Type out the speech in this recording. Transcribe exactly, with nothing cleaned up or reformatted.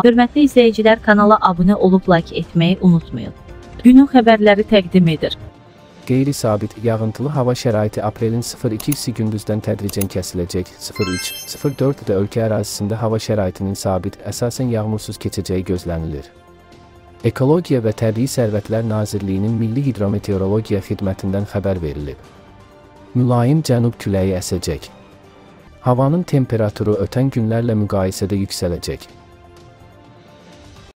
Hörmətli izləyicilər, kanala abunə olub like etməyi unutmayın. Günün xəbərləri təqdim edir. Qeyri-sabit, yağıntılı hava şəraiti aprelin sıfır ikisi gündüzdən tədricən kəsiləcək. sıfır üç sıfır dörddə ölkə ərazisində hava şəraitinin sabit, əsasən yağmursuz keçəcəyi gözlənilir. Ekologiya və Təbii Sərvətlər Nazirliyinin Milli Hidrometeorologiya Xidmətindən xəbər verilib. Mülayim cənub küləyi əsəcək. Havanın temperaturu ötən günlərlə müqayisədə yüksələcək.